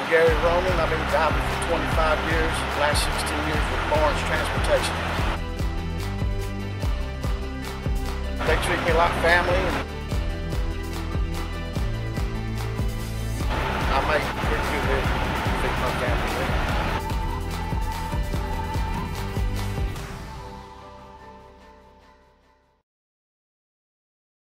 Rowland. I've been driving for 25 years, last 16 years with Barnes Transportation. They treat me like family.